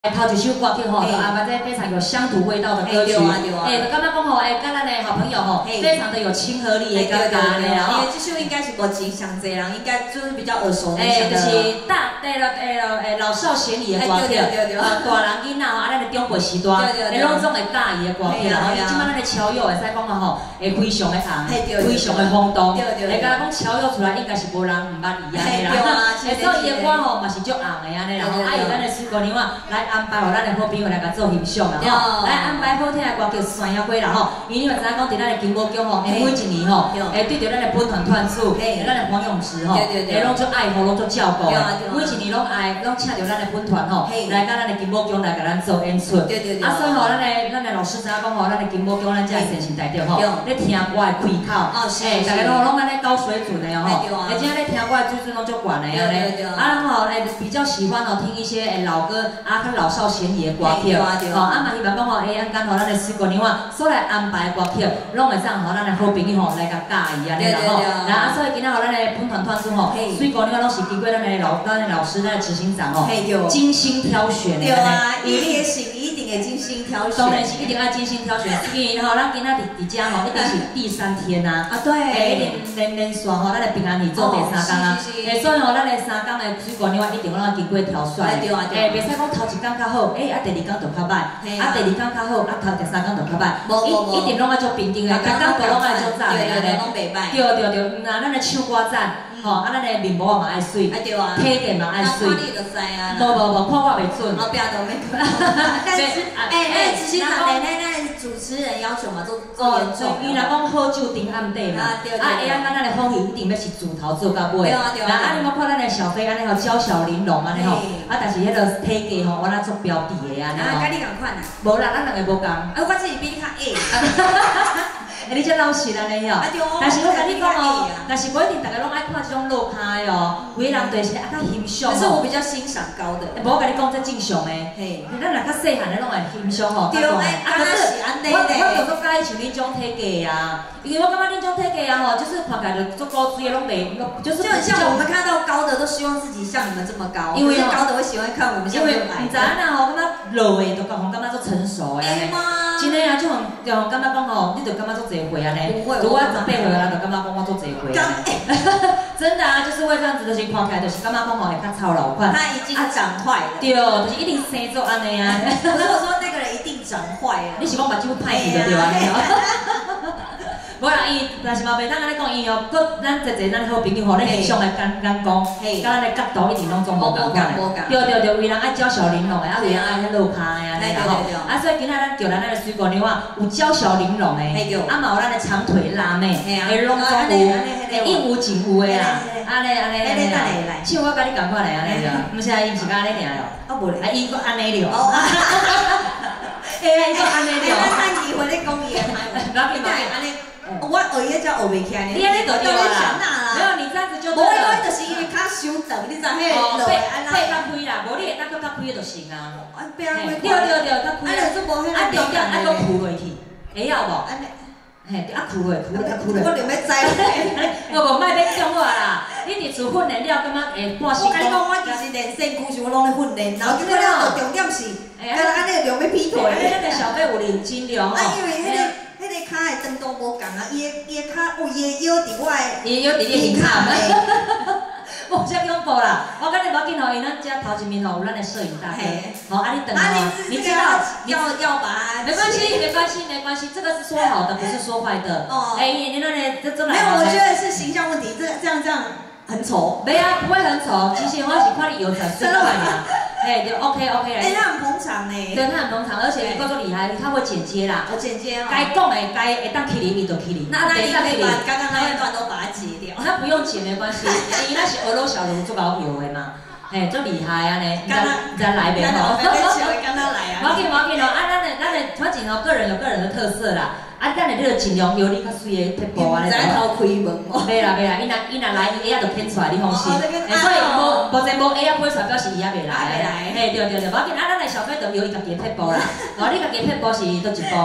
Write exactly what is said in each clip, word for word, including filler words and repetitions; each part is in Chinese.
头一首歌曲吼，就安排在非常有乡土味道的歌曲，哎，感觉讲吼，哎，跟咱的好朋友吼，非常的有亲和力的感觉呢。 因为这首应该是无真上济人，应该就是比较耳熟能哎， 详的。 就是大对了对了，哎，老少咸宜的歌曲，啊，大人囡仔吼，啊，咱的长辈时代，哎，拢总会喜欢的歌曲啦。吼，即摆咱的潮友会使讲啊吼，会非常的红，非常的轰动。会甲讲潮友出来，应该是无人唔捌伊安尼啦。哎，所以伊的歌吼嘛是足红的安尼啦。吼，啊，有咱的水姑娘啊来安排互咱的好朋友来甲做欣赏啦吼，来安排好听的歌曲山野花啦吼，因为你嘛知影讲伫咱的金宝宫吼，每一年吼，会对着咱的本团团主，咱的黄永池吼，会拢足爱护，拢足照顾的，每一年拢爱，拢请着咱的本团吼，来甲咱的金宝宫来甲咱做演出。啊，所以吼，咱的咱的老师知影讲吼，咱的金宝宫咱这先生代表吼，咧听歌的开口，哎，大家拢拢安尼高水准的吼，而且咧听歌的水准拢足悬的安尼，啊吼，哎比较喜欢哦听一些诶老歌啊，较老少咸宜的歌曲。哦，啊嘛希望讲吼，哎，按咱吼咱的水姑娘啊，所来安排歌曲，拢会当吼咱的好朋友吼来甲教伊安尼啦吼。然后所以今仔吼咱的本团团主吼，水姑娘拢是经过咱的老咱的老师咱的执行长吼，精心挑选的。 对啊，伊也是一定会精心挑选。 当然是一定要精心挑选，因为吼咱今仔伫伫遮吼，一定是第三天呐。 啊对。 哎，连连连续吼，咱的平安日做第三天啊。哎，所以吼咱的三天的水姑娘一定拢要经过挑选。哎，袂使讲头一天较好，哎，啊第二天就较歹。啊，第二天较好，啊头第三天就较歹，一一定拢爱做平等的，逐天都拢爱做赞的安尼。对对对，嗯啊，咱的唱歌赞，吼，啊咱的面膜嘛爱水，体格嘛爱水。无无无，看我袂准。 后壁都没。但是，哎哎，执行长，奶奶那主持人要求嘛，做做严重。 伊若讲好酒顶暗底嘛，啊，会安咱咱的风雨一定要是自头做到尾。然后啊，你莫看咱的小飞安尼吼，娇小玲珑安尼吼，啊，但是迄个体格吼，我那做标底的安尼吼。 啊，甲你共款啊？ 无啦，咱两个无共。 啊，我自己比你较矮。 哎，你这老实安尼哦。但是我甲你讲哦，但是不一定大家拢爱看这种落开哦，有的人就是爱较欣赏。 可是我比较欣赏高的。 无我甲你讲这正常的，嘿，咱若较细汉的拢会欣赏吼。 对啊，可是我我就足介意像恁种体格啊，因为我感觉恁种体格啊吼，就是看起来就足高水的，拢袂，就是就很像我们看到高的都希望自己像你们这么高，因为高的会喜欢看我们像这么矮。 因为唔知影呐吼，感觉落的就感觉足成熟的安尼。真的啊，就很就感觉讲吼，你就感觉足侪岁安尼。如果我十八岁啦，就感觉讲我足侪岁。真的啊，就是会这样子，就是看起来就是感觉讲吼会较操劳款。 他已经长坏了。 对，就是一定生做安尼啊。 不是我说那个人一定长坏了。 你是讲目睭歹去的对吧？无啦，伊但是嘛袂当安尼讲伊哦，搁咱一一咱好朋友吼，咧欣赏的眼眼光，甲咱的角度一定拢总无共款的。对对对，为人爱娇小玲珑的，啊为人爱迄落卡的安尼啦吼。啊，所以今仔咱叫咱那个水姑娘啊，有娇小玲珑的，啊嘛有咱的长腿辣妹，会拢总有，会应有尽有的啦。安尼安尼安尼啦，像我甲你共款的安尼啦，毋是啊，伊毋是甲安尼尔咯。 啊无咧， 啊伊搁安尼了。哎呀，伊搁安尼了。 咱机会咧讲伊的台湾，然后你安尼。我学伊个才学袂起来呢。 你安尼就对啦。没有，你这样子就对了。 无，我就是因为较伤长，你知迄个落安那。 背较开啦，无你会当搁较开就行啊。 背较开。 对对对，较开。 啊，就无迄个。 啊，重点啊，搁箍落去，会晓无？安尼。嘿，啊箍落，箍落，箍落。 我就要知。 我无卖要讲我啦，你伫厝训练了，感觉会半时。 我甲你讲，我其实练身躯时我拢咧训练，然后结果了，重点是，敢若安尼量要劈腿。 安尼咱的小背有认真量哦。 啊，因为迄个。迄个骹的长度无共啊，伊的伊的骹，哦，伊的腰伫我的， 伊腰伫你胸骹诶，无遮恐怖啦！我讲你无要紧吼，因咱遮头一面吼有咱的摄影大哥，好，啊你等哦，你知道要要把它， 没关系，没关系，没关系，这个是说好的，不是说坏的。哦，哎，你那里这这来， 没有，我觉得是形象问题，这这样这样很丑。 没啊，不会很丑，其实我是看你有才最快呀。哎，就 OK OK 哎，他很捧场呢。 对，他很捧场，而且够够厉害，他会剪接啦。 我剪接哦。该讲的该会当 K 零，伊就 K 零。 那那你可以把刚刚那一段都把它截掉。 他不用剪没关系，因为那是俄罗小龙做搞有的嘛。哎，足厉害啊呢！咱来袂吼。 跟他来啊。 我紧我紧哦，啊，咱的咱的反正哦，个人有个人的特色啦。啊，咱的你就尽量有你较水的撇步啊， 你知偷开门哦。 袂啦袂啦，伊若伊若来，伊仔就牵出来，你放心。哎，所以无无真无会仔飞出来，表示伊仔袂来。哎，对对对，我紧啊，咱的小飞就有伊家己的撇步啦。哦，你家己的撇步是倒一步？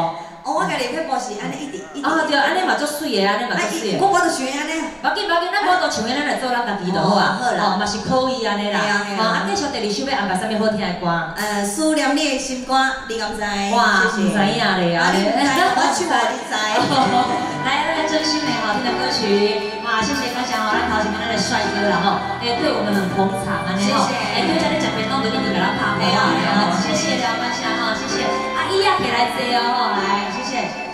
哦，我家己撇步是安尼一直一直。 哦，对，安尼嘛足水的，安尼嘛足水的。 我我就想安尼。 无紧无紧，咱我都像咱来做咱家己就好啊。好啦，嘛是可以安尼啦。哦，啊，继续第二首要安排啥物好听的歌？ 呃，思念你的心歌，你敢知？ 哇，唔知影咧啊！ 我唱我你知。 来，来，真心美好听的歌曲。哇，谢谢分享哦，咱头前面咱的帅哥啦吼，哎，对我们很捧场安尼吼。哎，对，在你食便当就一定给他拍好啊。谢谢廖曼香哈，谢谢。阿姨呀，可以来接哦，来，谢谢。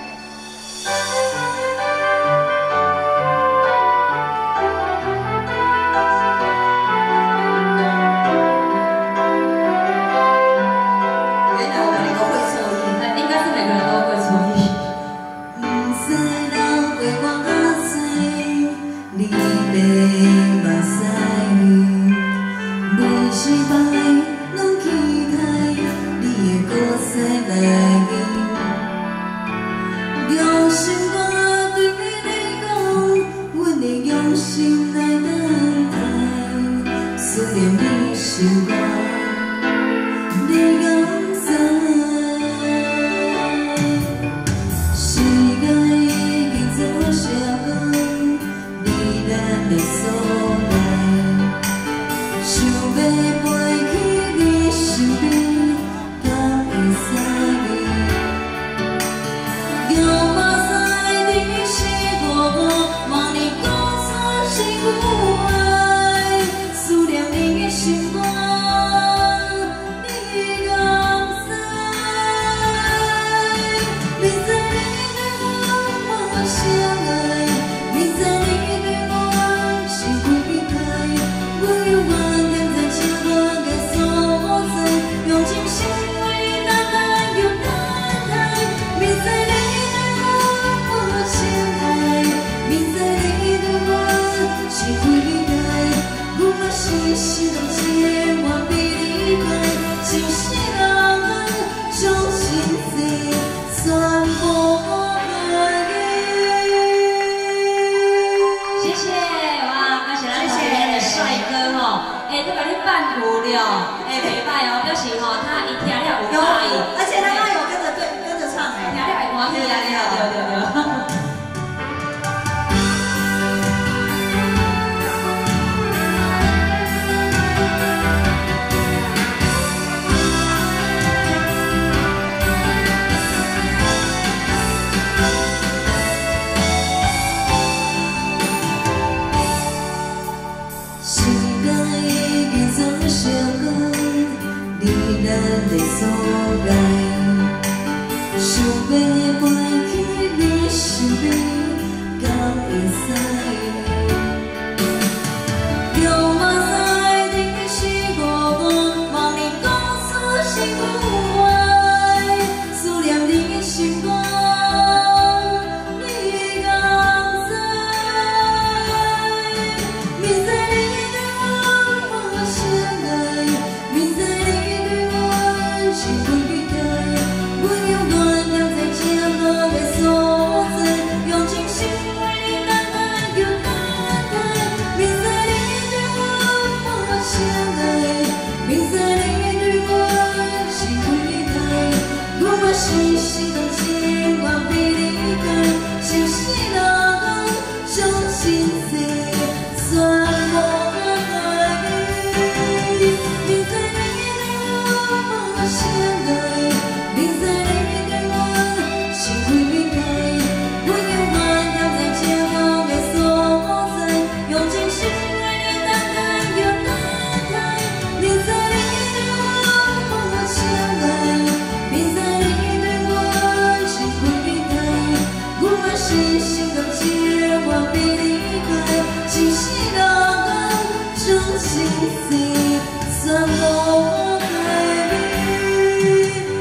心碎，怎么改变？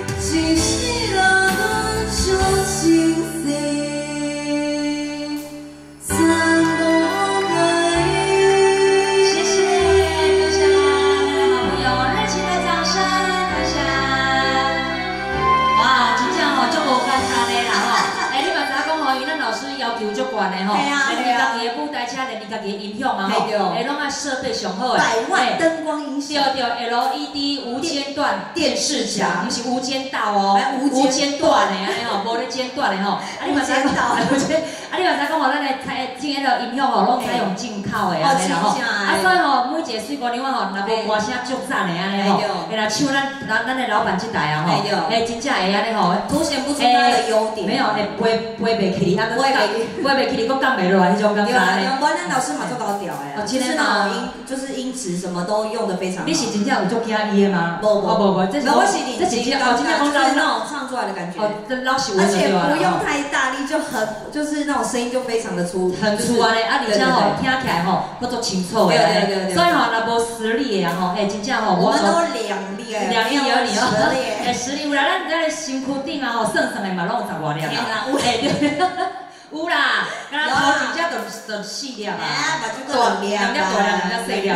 求足悬的吼，连你家己的舞台车，连你家己的音响嘛吼，会拢爱设备上好的， 百万灯光音响， 对对 ，L E D 无间断电视墙，不是无间道哦，无间断的安尼吼，无咧间断的吼，啊你嘛知道，无间，啊你嘛知讲吼，咱的采进迄个音响吼，拢采用进口的安尼啦吼，啊所以吼，每一个水果娘啊吼，若无歌声足赞的安尼吼，会来唱咱咱咱的老板这台啊吼，哎真正会安尼吼， 凸显不出他的优点， 没有，会飞飞袂起哩，啊，飞袂飞袂起哩，佫降袂落来，迄种感觉。 对啊，我咱老师嘛做高调的啊，就是那种音，就是音质什么都用的非常好。 你是真正有做惊伊的吗？ 无无无无，这是我是这是真正哦，真正讲就是那种唱出来的感觉， 哦，老实而且不用太大力，就很就是那种声音就非常的粗， 很粗啊嘞，啊而且吼听起来吼，佫足清楚的。对对对对。所以吼，若无实力的吼，哎，真正吼， 我们都两粒诶， 两粒而已哦。 实力， 哎，实力有啦，咱咱的身躯顶啊吼，算算的嘛，拢有十外粒啦。哎对。有啦，敢若头真正就就四粒啊， 大粒两粒大粒，两粒小粒。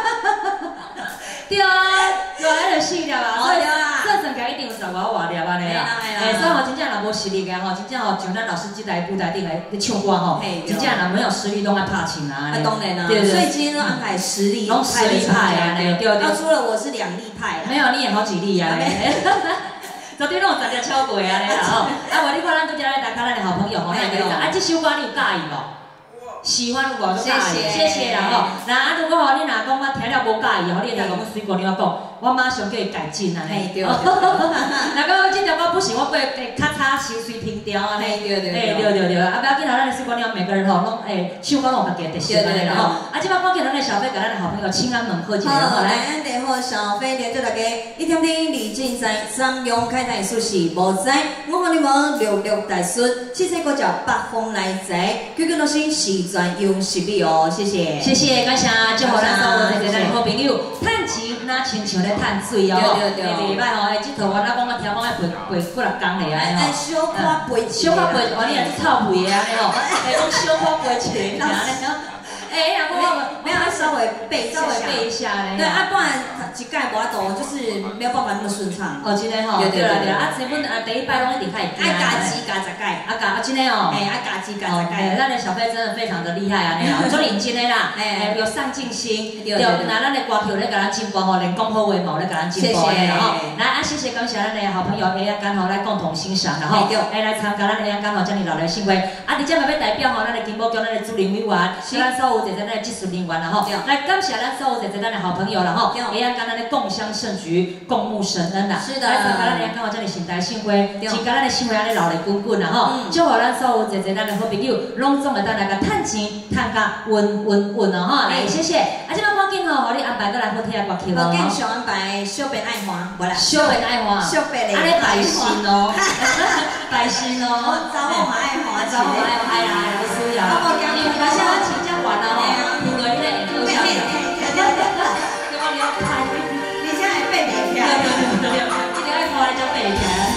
对啊，原来就四粒啊，所以算算起来一定有十外外粒安尼啦。哎，所以吼真正若无实力个吼，真正吼像咱老师这台舞台顶来唱歌吼，真正若没有实力，拢爱拍琴啊。 啊，当然啦，所以今天都安排实力拢实力派啊，对对。 那除了我是两粒派， 没有你也好几粒啊。昨天拢有十只超过安尼啦吼，啊，无你看咱拄则咧大家咱的好朋友吼，那个啊，这首歌你有介意无？喜欢有无？介意？谢谢啦吼。那啊，如果吼你若讲我听了无介意吼，你会当讲我水果你要讲，我马上叫伊改进安尼。对。那讲这条歌不行，我会咔嚓收水平调安尼。对对对。对对对，啊，不要紧啦，咱的水果娘每个人吼拢诶，唱歌拢有家己的特色安尼啦吼。啊，即摆我叫咱的小飞，甲咱的好朋友请安问候一下吼来。 安地好，小飞连祝大家一天天李进在，三阳开泰舒适无灾，我和你们六六大顺，七彩国脚八风来在，句句都是时转用实力哦，谢谢。 谢谢，感谢，祝福咱所有的咱的好朋友，趁钱那亲像咧趁水哦。对对对。袂歹吼，诶，即套我那讲我听讲爱陪陪几六工咧安尼吼。 小可陪， 小可陪，哦，你也是臭屁的安尼吼，诶，讲小可陪一个，安尼吼。哎呀，我没有，要稍微背， 稍微背一下嘞。 对啊，不然一盖无法度，就是没有办法那么顺畅。 哦，真的吼。对啦对啦，啊，前本啊第一摆拢一定开。 爱加几加十盖， 啊加啊真的哦。 哎，爱加几加十盖。 咱的小飞真的非常的厉害啊，你好，做认真的啦，哎，有上进心，对，那咱的歌曲咧甲咱进步吼，连讲好话嘛咧甲咱进步的啦吼。来啊，谢谢感谢咱的好朋友 A 呀刚好来共同欣赏，然后哎来参加咱 A 呀刚好将你老来幸会，啊，而且嘛要代表吼咱的金宝宫咱的主任委员，咱所有在咱的技术人员啦吼，来感谢咱所有在咱的好朋友啦吼，A 呀刚咱的共襄盛举，共沐神恩啦，是的，来参加咱 A 呀刚好将你新台幸会，是甲咱的幸会安尼老来滚滚啦吼，祝福咱所有在咱的好朋友，拢总会当来个趁钱趁甲稳稳稳哦吼，来谢谢，啊，即摆赶紧吼，互你安排过来好听的歌曲咯， 我继续安排小白爱花，无啦， 小白爱花， 小白的， 安尼百姓哦，百姓哦， 找我爱花， 找我爱花啦，有需要，你而且我请假完了吼，如果你咧有想，对我了解， 你现在背不起来， 对对对对，一定爱花你才背起来。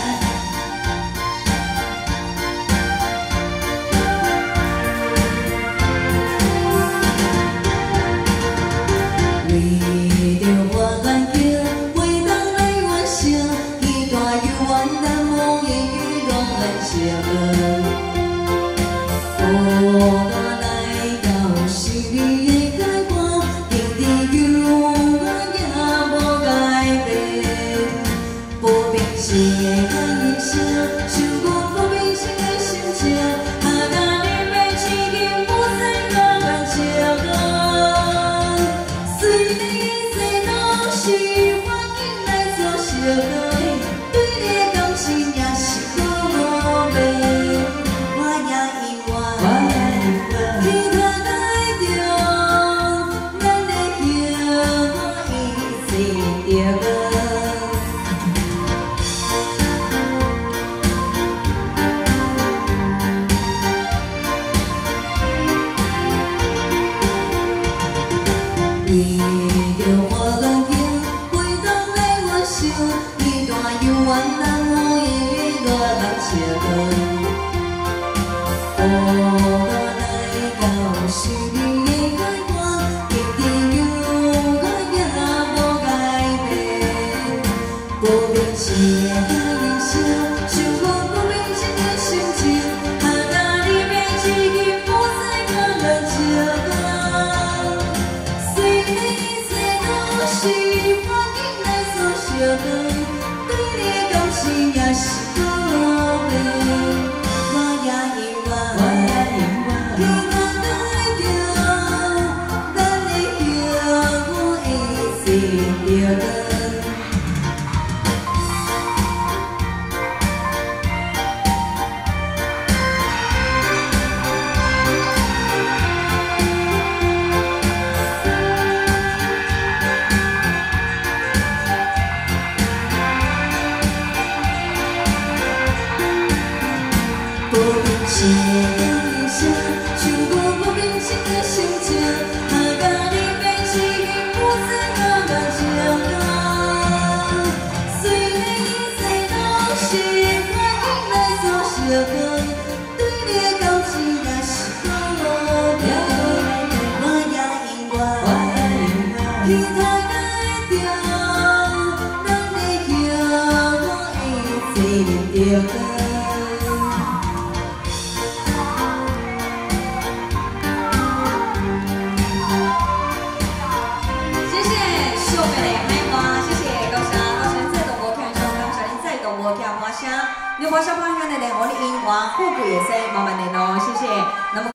不变心的人生，想我不变心的心情，啊，那里面只有。 也是宝贝，我也永远，我也永远，期待着咱的幸福一世着光。无明星的影响，像我无明星的心情，啊，甲你变一个无声的感情啊。虽然一切都是我引来所相逢，对你的感情也是宝贝，我也永远，期待着咱的幸福一世着光。你花小花香的呢，我的音乐富贵也是慢慢的咯，谢谢。那么。